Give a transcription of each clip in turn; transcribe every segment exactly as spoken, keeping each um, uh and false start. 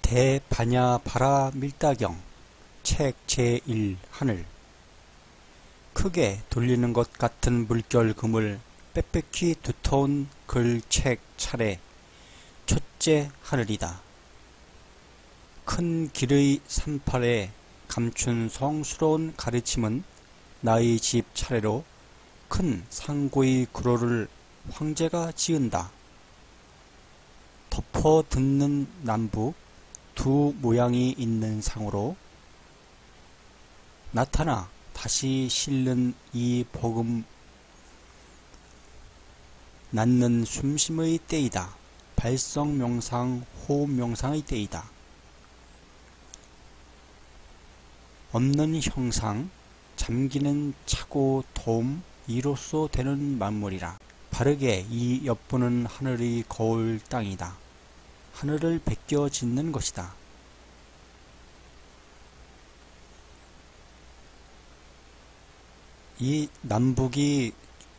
대반야바라 밀다경 책 제일 하늘. 크게 돌리는 것 같은 물결 그물 빽빽히 두터운 글책 차례 첫째 하늘이다. 큰 길의 산팔에 감춘 성스러운 가르침은 나의 집 차례로 큰 상고의 구로를 황제가 지은다. 덮어 듣는 남북 두 모양이 있는 상으로 나타나 다시 실는 이 복음 낳는 숨심의 때이다. 발성명상 호흡명상의 때이다. 없는 형상 잠기는 차고 도움 이로써 되는 만물이라. 바르게 이 엿보는 하늘의 거울 땅이다. 하늘을 베껴 짓는 것이다. 이 남북이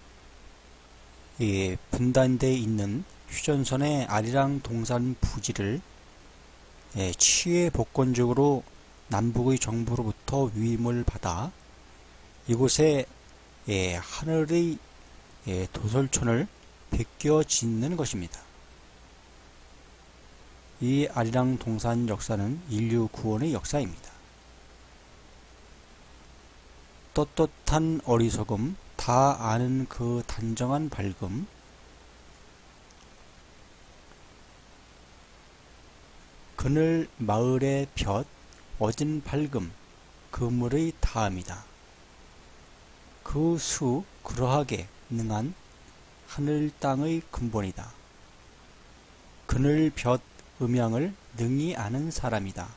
예, 분단되어 있는 휴전선의 아리랑 동산 부지를 예, 취해 복권적으로 남북의 정부로부터 위임을 받아 이곳에 예, 하늘의 예, 도설촌을 베껴 짓는 것입니다. 이 아리랑 동산 역사는 인류 구원의 역사입니다. 떳떳한 어리석음, 다 아는 그 단정한 밝음, 그늘 마을의 볕, 어진 밝음, 그물의 다음이다. 그 수 그러하게 능한 하늘 땅의 근본이다. 그늘 볕 음양을 능히 아는 사람이다.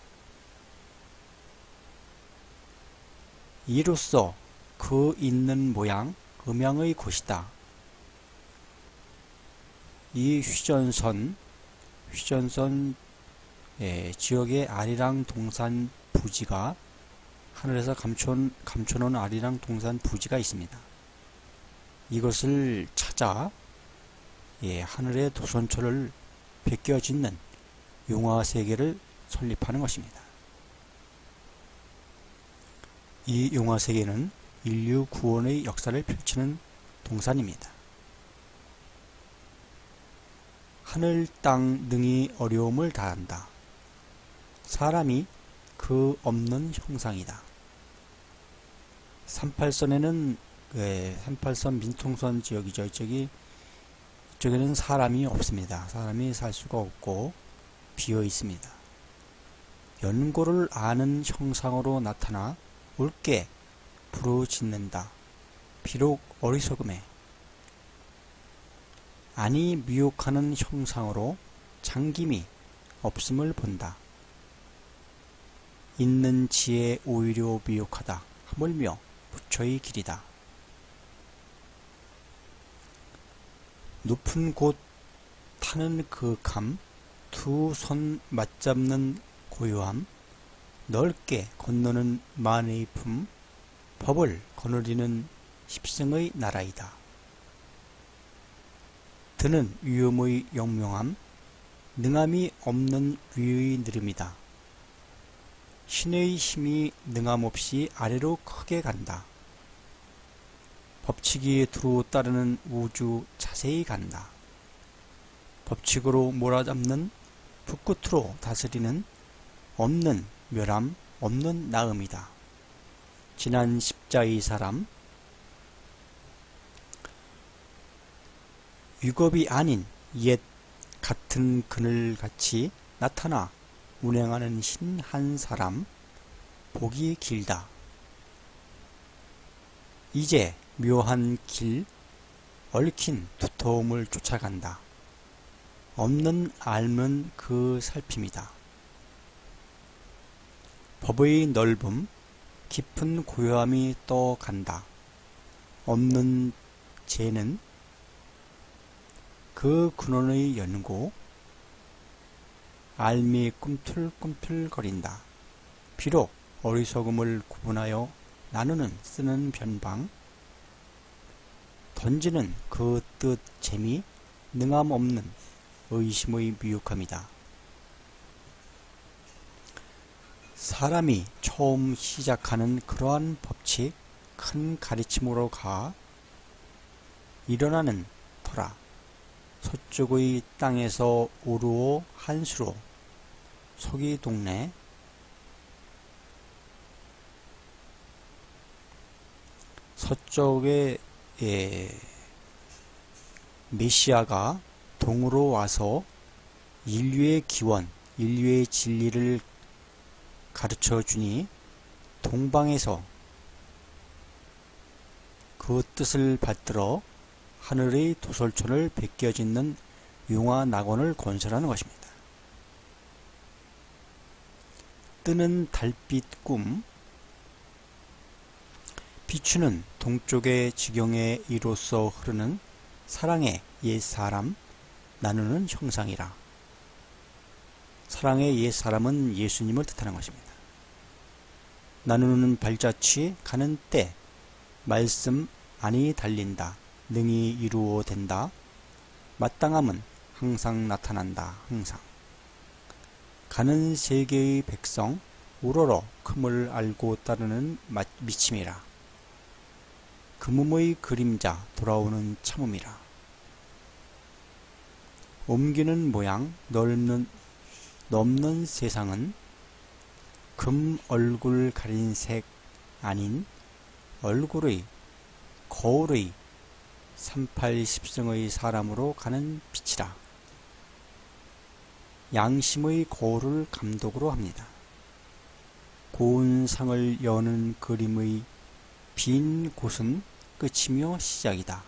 이로써 그 있는 모양 음양의 곳이다. 이 휴전선 휴전선 예, 지역의 아리랑 동산 부지가 하늘에서 감춰, 감춰놓은 아리랑 동산 부지가 있습니다. 이것을 찾아 예, 하늘의 도선초를 베껴 짓는 용화세계를 설립하는 것입니다. 이 용화세계는 인류 구원의 역사를 펼치는 동산입니다. 하늘 땅 능히 어려움을 다한다. 사람이 그 없는 형상이다. 삼팔선에는 예, 삼팔선 민통선 지역이죠. 이쪽이 이쪽에는 사람이 없습니다. 사람이 살 수가 없고 비어 있습니다. 연고를 아는 형상으로 나타나 옳게 부르짖는다. 비록 어리석음에 아니 미혹하는 형상으로 장김이 없음을 본다. 있는 지혜 오히려 미혹하다. 하물며 부처의 길이다. 높은 곳 타는 그 감, 두 손 맞잡는 고요함, 넓게 건너는 만의 품, 법을 거느리는 십승의 나라이다. 드는 위엄의 영명함, 능함이 없는 위의 느름이다. 신의 힘이 능함없이 아래로 크게 간다. 법칙이 두루 따르는 우주 자세히 간다. 법칙으로 몰아잡는 북끝으로 다스리는 없는 멸함, 없는 나음이다. 지난 십자의 사람, 위겁이 아닌 옛 같은 그늘같이 나타나 운행하는 신 한 사람, 복이 길다. 이제 묘한 길, 얽힌 두터움을 쫓아간다. 없는 알면 그 살핌이다. 법의 넓음, 깊은 고요함이 떠간다. 없는 죄는 그 근원의 연고, 알미 꿈틀꿈틀거린다. 비록 어리석음을 구분하여 나누는 쓰는 변방, 던지는 그 뜻 재미, 능함 없는 의심의 미혹함이다. 사람이 처음 시작하는 그러한 법칙, 큰 가르침으로 가 일어나는 터라. 서쪽의 땅에서 우르오 한수로 서기 동네 서쪽에 예, 메시아가 동으로 와서 인류의 기원, 인류의 진리를 가르쳐 주니 동방에서 그 뜻을 받들어 하늘의 도솔촌을 베껴 짓는 용화낙원을 건설하는 것입니다. 뜨는 달빛 꿈, 비추는 동쪽의 지경의 이로써 흐르는 사랑의 옛사람, 나누는 형상이라. 사랑의 옛사람은 예수님을 뜻하는 것입니다. 나누는 발자취 가는 때 말씀 안이 달린다. 능히 이루어 된다. 마땅함은 항상 나타난다. 항상. 가는 세계의 백성 우러러 큼을 알고 따르는 미침이라. 금음의 그림자 돌아오는 참음이라. 옮기는 모양 넓는, 넘는 세상은 금 얼굴 가린 색 아닌 얼굴의 거울의 삼팔십승의 사람으로 가는 빛이라. 양심의 거울을 감독으로 합니다. 고운 상을 여는 그림의 빈 곳은 끝이며 시작이다.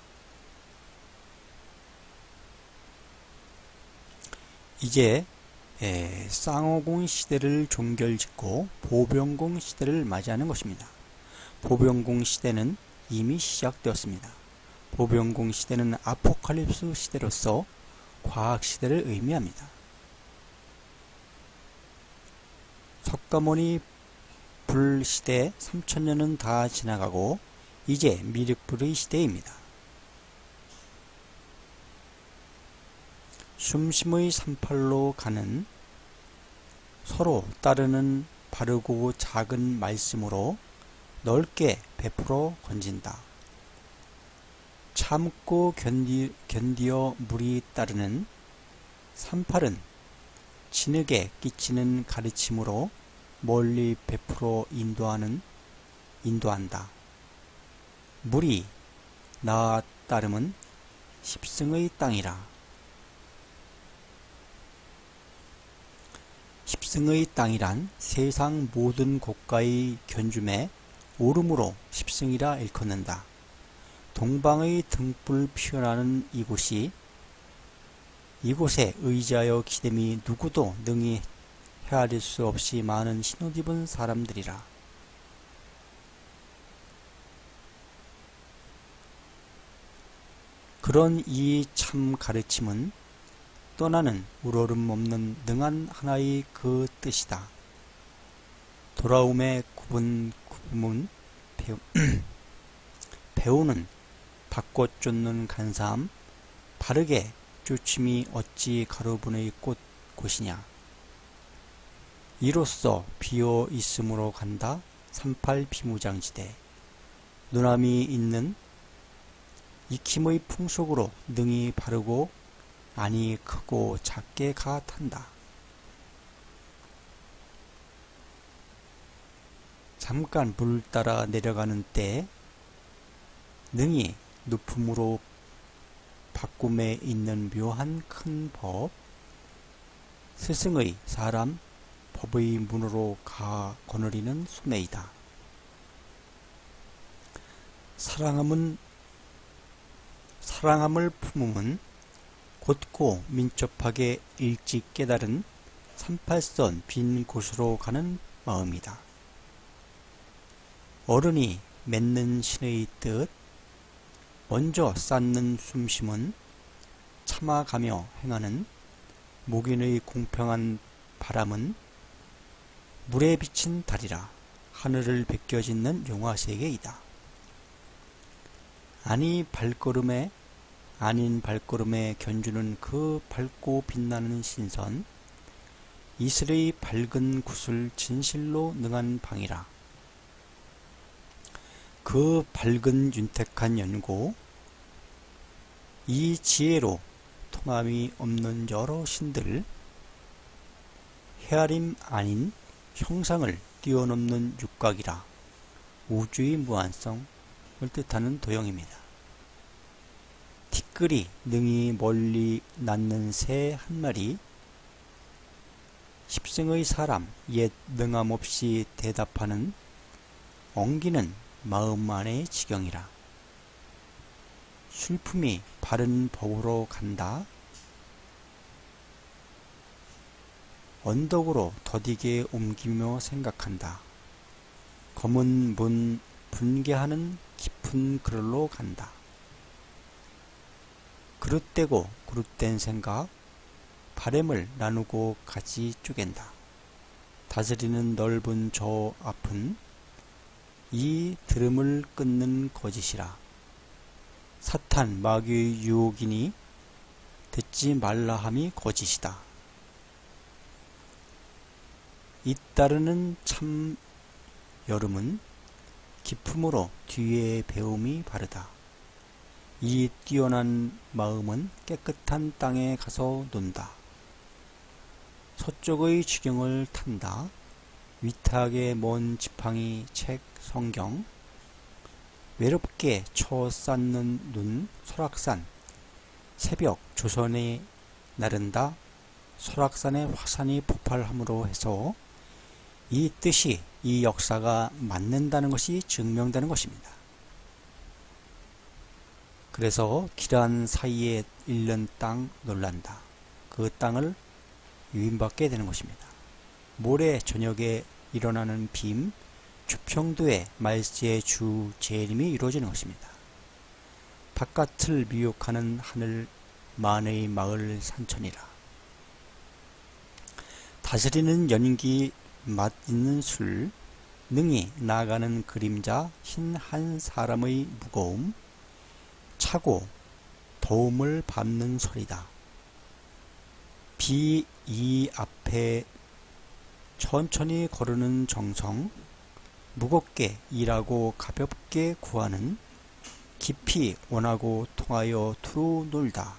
이제 에, 쌍호공 시대를 종결짓고 보병공 시대를 맞이하는 것입니다. 보병공 시대는 이미 시작되었습니다. 보병공 시대는 아포칼립스 시대로서 과학 시대를 의미합니다. 석가모니 불 시대 삼천 년은 다 지나가고 이제 미륵불의 시대입니다. 숨심의 삼팔로 가는 서로 따르는 바르고 작은 말씀으로 넓게 베풀어 건진다. 참고 견디, 견디어 물이 따르는 삼팔은 진흙에 끼치는 가르침으로 멀리 베풀어 인도하는, 인도한다. 물이 나 따름은 십승의 땅이라. 십승의 땅이란 세상 모든 곳가의 견줌에 오름으로 십승이라 일컫는다. 동방의 등불 피어나는 이곳이 이곳에 의지하여 기댐이 누구도 능히 헤아릴 수 없이 많은 신옷 입은 사람들이라. 그런 이 참 가르침은 떠나는 우러름 없는 능한 하나의 그 뜻이다. 돌아옴의 구분 구분 배우, 배우는 바꿔 쫓는 간사함 바르게 쫓음이 어찌 가로분의 꽃 곳이냐. 이로써 비어 있음으로 간다. 삼팔 비무장지대 누남이 있는 익힘의 풍속으로 능히 바르고 아니 크고 작게 가 탄다. 잠깐 물 따라 내려가는 때 능히 누품으로 바꿈에 있는 묘한 큰 법, 스승의 사람 법의 문으로 가 거느리는 소매이다. 사랑함은 사랑함을 품음은 곧고 민첩하게 일찍 깨달은 삼팔선 빈 곳으로 가는 마음이다. 어른이 맺는 신의 뜻, 먼저 쌓는 숨심은 참아가며 행하는 목인의 공평한 바람은 물에 비친 달이라. 하늘을 베껴짓는 용화세계이다. 아니 발걸음에 아닌 발걸음에 견주는 그 밝고 빛나는 신선, 이슬의 밝은 구슬 진실로 능한 방이라. 그 밝은 윤택한 연고, 이 지혜로 통함이 없는 여러 신들, 헤아림 아닌 형상을 뛰어넘는 육각이라. 우주의 무한성을 뜻하는 도형입니다. 티끌이 능히 멀리 낳는 새 한 마리, 십승의 사람 옛 능함 없이 대답하는 엉기는 마음만의 지경이라. 슬픔이 바른 법으로 간다. 언덕으로 더디게 옮기며 생각한다. 검은 문 분개하는 깊은 그늘로 간다. 그릇되고 그릇된 생각, 바램을 나누고 가지 쪼갠다. 다스리는 넓은 저 앞은 이 들음을 끊는 거짓이라. 사탄 마귀의 유혹이니 듣지 말라 함이 거짓이다. 잇따르는 참 여름은 기품으로 뒤에 배움이 바르다. 이 뛰어난 마음은 깨끗한 땅에 가서 논다. 서쪽의 지경을 탄다. 위탁의 먼 지팡이 책 성경, 외롭게 쳐 쌓는 눈 설악산, 새벽 조선에 나른다. 설악산의 화산이 폭발함으로 해서 이 뜻이, 이 역사가 맞는다는 것이 증명되는 것입니다. 그래서 기란 사이에 잃는 땅 놀란다. 그 땅을 유인받게 되는 것입니다. 모레 저녁에 일어나는 빔, 주평도의 말세의 주 재림이 이루어지는 것입니다. 바깥을 미혹하는 하늘 만의 마을 산천이라. 다스리는 연기 맛있는 술, 능히 나가는 그림자, 흰 한 사람의 무거움, 차고 더움을 밟는 소리다. 비 이 앞에 천천히 거르는 정성, 무겁게 일하고 가볍게 구하는, 깊이 원하고 통하여 두루 놀다.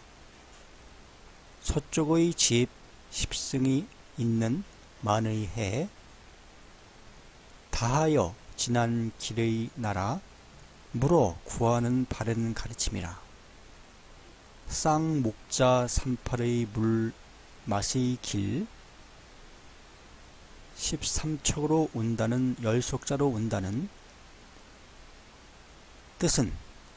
서쪽의 집 십승이 있는 만의 해, 다하여 지난 길의 나라, 물어 구하는 바른 가르침이라. 쌍목자 삼팔의 물 맛의 길, 십삼척으로 온다는 열속자로 온다는 뜻은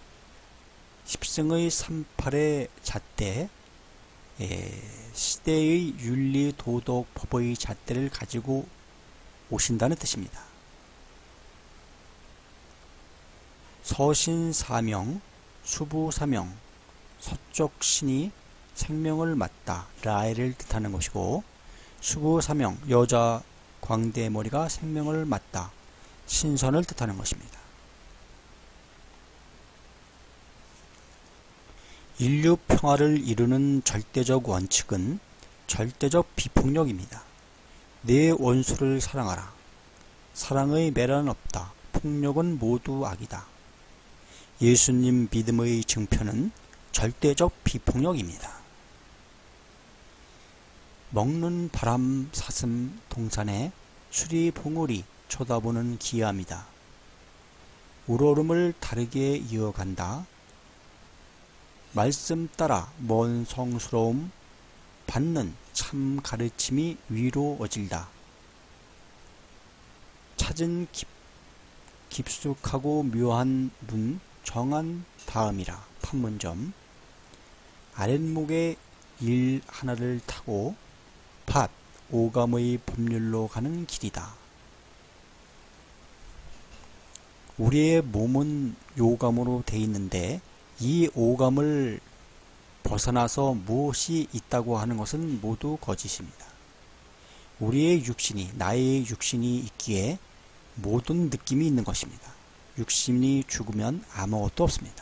십승의 삼팔의 잣대, 예, 시대의 윤리 도덕 법의 잣대를 가지고 오신다는 뜻입니다. 서신사명, 수부사명, 서쪽 신이 생명을 맞다, 라엘을 뜻하는 것이고, 수부사명, 여자 광대머리가 생명을 맞다, 신선을 뜻하는 것입니다. 인류 평화를 이루는 절대적 원칙은 절대적 비폭력입니다. 내 원수를 사랑하라. 사랑의 매란 없다. 폭력은 모두 악이다. 예수님 믿음의 증표는 절대적 비폭력입니다. 먹는 바람 사슴 동산에 수리 봉우리 쳐다보는 기암이다. 우러름을 다르게 이어간다. 말씀 따라 먼 성스러움 받는 참 가르침이 위로어질다. 찾은 깊, 깊숙하고 묘한 문 정한 다음이라. 판문점. 아랫목에 일 하나를 타고 밭 오감의 법률로 가는 길이다. 우리의 몸은 요감으로 되어 있는데 이 오감을 벗어나서 무엇이 있다고 하는 것은 모두 거짓입니다. 우리의 육신이, 나의 육신이 있기에 모든 느낌이 있는 것입니다. 육신이 죽으면 아무것도 없습니다.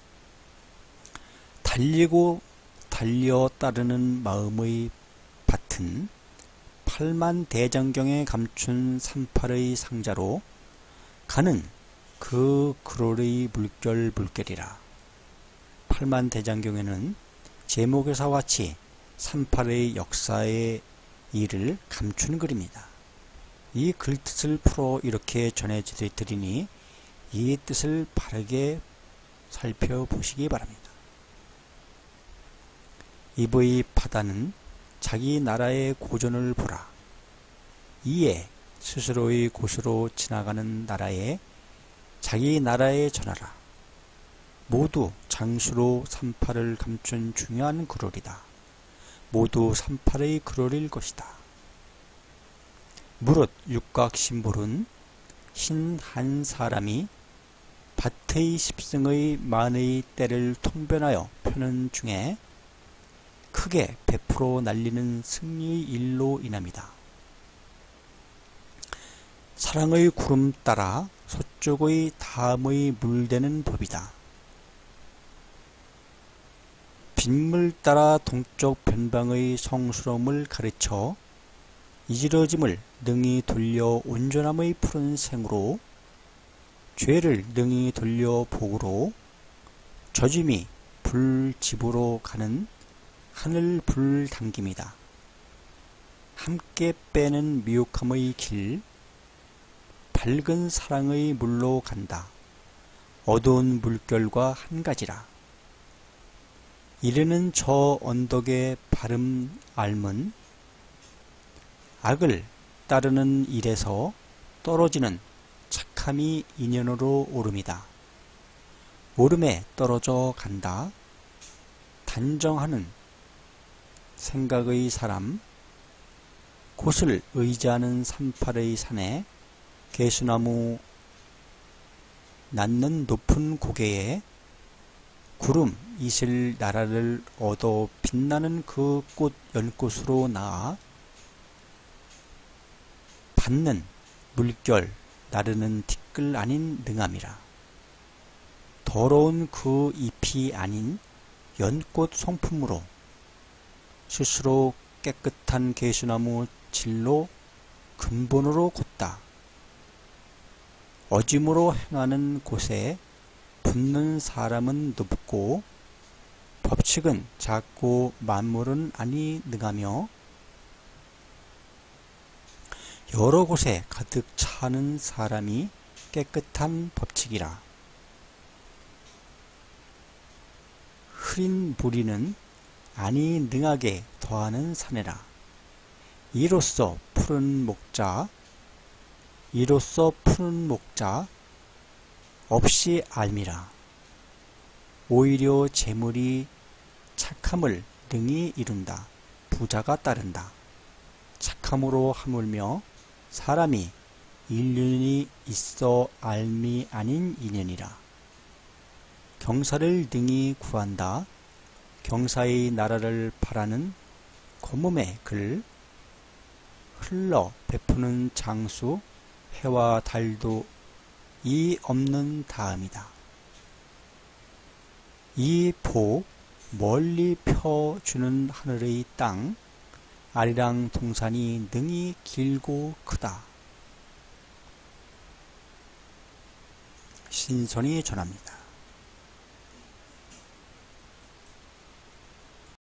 달리고 달려 따르는 마음의 밭은 같은 팔만 대장경에 감춘 삼팔의 상자로 가는 그 그롤의 물결 물결이라. 팔만 대장경에는 제목에서 같이 삼팔의 역사의 일을 감춘 글입니다. 이 글뜻을 풀어 이렇게 전해드리니 이 뜻을 바르게 살펴보시기 바랍니다. 이브의 파다는 자기 나라의 고전을 보라. 이에 스스로의 곳으로 지나가는 나라에 자기 나라에 전하라. 모두 장수로 삼팔을 감춘 중요한 그롤이다. 모두 삼팔의 그롤일 것이다. 무릇 육각심볼은 흰 한 사람이 밭의 십승의 만의 때를 통변하여 펴는 중에 크게 베풀어 날리는 승리의 일로 인함이다. 사랑의 구름 따라 서쪽의 다음의 물대는 법이다. 빗물 따라 동쪽 변방의 성스러움을 가르쳐 이지러짐을 능히 돌려 온전함의 푸른 생으로 죄를 능히 돌려 복으로 젖음이 불집으로 가는 하늘 불 당김이다. 함께 빼는 미혹함의 길 밝은 사랑의 물로 간다. 어두운 물결과 한 가지라. 이르는 저 언덕의 바름 앓은 악을 따르는 일에서 떨어지는 착함이 인연으로 오름이다. 오름에 떨어져 간다. 단정하는 생각의 사람 곳을 의지하는 삼팔의 산에 개수나무 낳는 높은 고개에 구름 이슬 나라를 얻어 빛나는 그 꽃 연꽃으로 나아 받는 물결 나르는 티끌 아닌 능함이라. 더러운 그 잎이 아닌 연꽃 송품으로 스스로 깨끗한 개수나무 질로 근본으로 걷다. 어짐으로 행하는 곳에 붙는 사람은 높고 법칙은 작고 만물은 아니 능하며 여러 곳에 가득 차는 사람이 깨끗한 법칙이라. 흐린 무리는 아니 능하게 더하는 사내라. 이로써 푸른 목자 이로써 푸른 목자 없이 알미라. 오히려 재물이 착함을 능히 이룬다. 부자가 따른다. 착함으로 하물며 사람이 인륜이 있어 알미 아닌 인연이라. 경사를 능히 구한다. 경사의 나라를 바라는 고몸의 글 흘러 베푸는 장수 해와 달도 이 없는 다음이다. 이 보 멀리 펴주는 하늘의 땅 아리랑 동산이 능히 길고 크다. 신선이 전합니다.